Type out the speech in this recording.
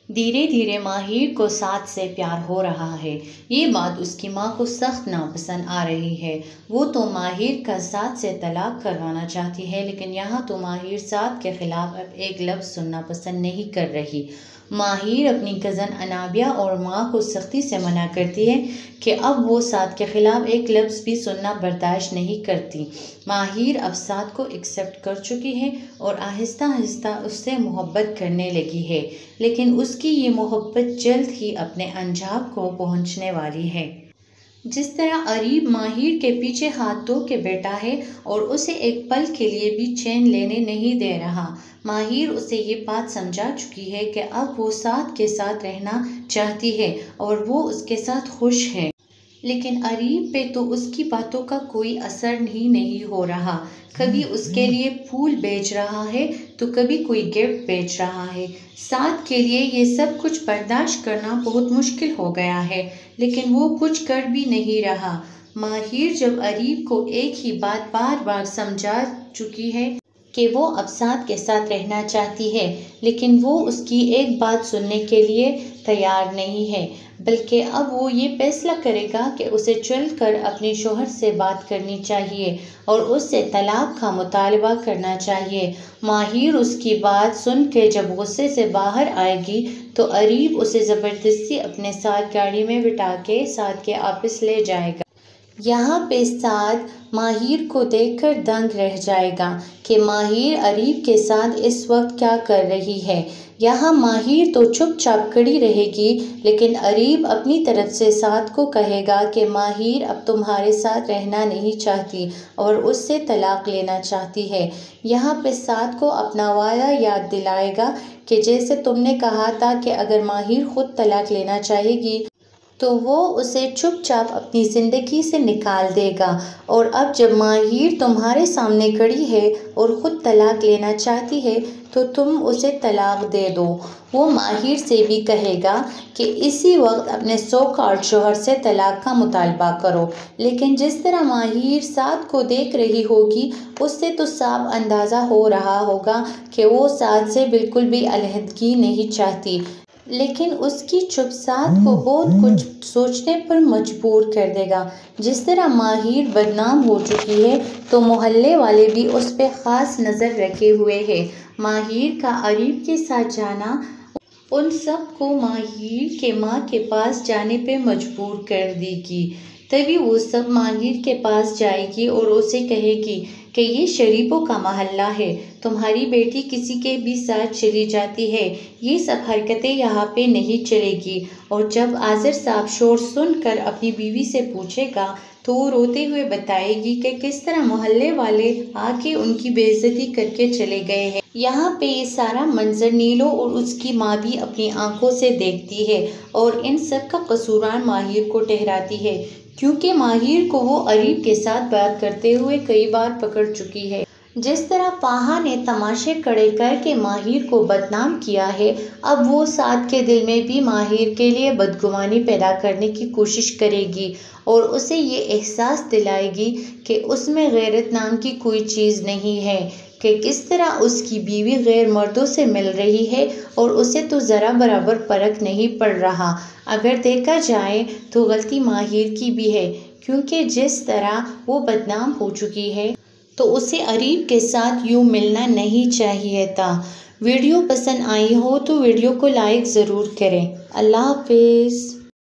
धीरे धीरे माहिर को साद से प्यार हो रहा है। ये बात उसकी माँ को सख्त नापसंद आ रही है। वो तो माहिर का साद से तलाक करवाना चाहती है, लेकिन यहाँ तो माहिर साद के खिलाफ अब एक लफ्ज़ सुनना पसंद नहीं कर रही। माहिर अपनी कज़न अनाबिया और माँ को सख्ती से मना करती है कि अब वो साद के ख़िलाफ़ एक लफ्ज़ भी सुनना बर्दाश्त नहीं करती। माहिर अब साद को एक्सेप्ट कर चुकी है और आहिस्ता आहिस्ता उससे मोहब्बत करने लगी है, लेकिन उसकी ये मोहब्बत जल्द ही अपने अंजाम को पहुंचने वाली है। जिस तरह अरीब माहिर के पीछे हाथ धो के बैठा है और उसे एक पल के लिए भी चैन लेने नहीं दे रहा। माहिर उसे ये बात समझा चुकी है कि अब वो साद के साथ रहना चाहती है और वो उसके साथ खुश है, लेकिन अरीब पे तो उसकी बातों का कोई असर ही नहीं हो रहा। कभी उसके लिए फूल बेच रहा है तो कभी कोई गिफ्ट बेच रहा है। साद के लिए ये सब कुछ बर्दाश्त करना बहुत मुश्किल हो गया है, लेकिन वो कुछ कर भी नहीं रहा। माहिर जब अरीब को एक ही बात बार बार समझा चुकी है कि वो अब साद के साथ रहना चाहती है, लेकिन वो उसकी एक बात सुनने के लिए तैयार नहीं है, बल्कि अब वो ये फैसला करेगा कि उसे चलकर अपने शोहर से बात करनी चाहिए और उससे तलाक का मुतालबा करना चाहिए। माहिर उसकी बात सुन के जब गुस्से से बाहर आएगी तो अरीब उसे ज़बरदस्ती अपने साथ गाड़ी में बिठा के साद के ऑफिस ले जाएगा। यहाँ पे साद माहिर को देखकर दंग रह जाएगा कि माहिर अरीब के साथ इस वक्त क्या कर रही है। यहाँ माहिर तो चुपचाप खड़ी रहेगी, लेकिन अरीब अपनी तरफ से साद को कहेगा कि माहिर अब तुम्हारे साथ रहना नहीं चाहती और उससे तलाक लेना चाहती है। यहाँ पे साद को अपना वादा याद दिलाएगा कि जैसे तुमने कहा था कि अगर माहिर खुद तलाक लेना चाहेगी तो वो उसे चुपचाप अपनी ज़िंदगी से निकाल देगा, और अब जब माहिर तुम्हारे सामने खड़ी है और ख़ुद तलाक लेना चाहती है तो तुम उसे तलाक दे दो। वो माहिर से भी कहेगा कि इसी वक्त अपने सो-कॉल्ड शोहर से तलाक का मुतालबा करो, लेकिन जिस तरह माहिर साद को देख रही होगी उससे तो साफ अंदाज़ा हो रहा होगा कि वो साद से बिल्कुल भी अलहदगी नहीं चाहती, लेकिन उसकी चुप साद को बहुत कुछ सोचने पर मजबूर कर देगा। जिस तरह माहिर बदनाम हो चुकी है तो मोहल्ले वाले भी उस पर ख़ास नज़र रखे हुए हैं। माहिर का अरीब के साथ जाना उन सब को माहिर के माँ के पास जाने पे मजबूर कर देगी। तभी वो सब माहिर के पास जाएगी और उसे कहेगी कि ये शरीफों का मोहल्ला है, तुम्हारी बेटी किसी के भी साथ चली जाती है, ये सब हरकतें यहाँ पे नहीं चलेगी। और जब आज़र साहब शोर सुनकर अपनी बीवी से पूछेगा तो वो रोते हुए बताएगी कि किस तरह मोहल्ले वाले आके उनकी बेइज्जती करके चले गए हैं। यहाँ पे ये सारा मंजर नीलो और उसकी माँ भी अपनी आंखों से देखती है और इन सब का कसूरान माहिर को ठहराती है, क्योंकि माहिर को वो अरीब के साथ बात करते हुए कई बार पकड़ चुकी है। जिस तरह पाहा ने तमाशे खड़े करके माहिर को बदनाम किया है, अब वो साद के दिल में भी माहिर के लिए बदगुमानी पैदा करने की कोशिश करेगी और उसे ये एहसास दिलाएगी कि उसमें गैरत नाम की कोई चीज़ नहीं है, कि किस तरह उसकी बीवी गैर मर्दों से मिल रही है और उसे तो ज़रा बराबर फ़र्क नहीं पड़ रहा। अगर देखा जाए तो गलती माहिर की भी है, क्योंकि जिस तरह वो बदनाम हो चुकी है तो उसे अरीब के साथ यूँ मिलना नहीं चाहिए था। वीडियो पसंद आई हो तो वीडियो को लाइक ज़रूर करें। अल्लाह हाफिज़।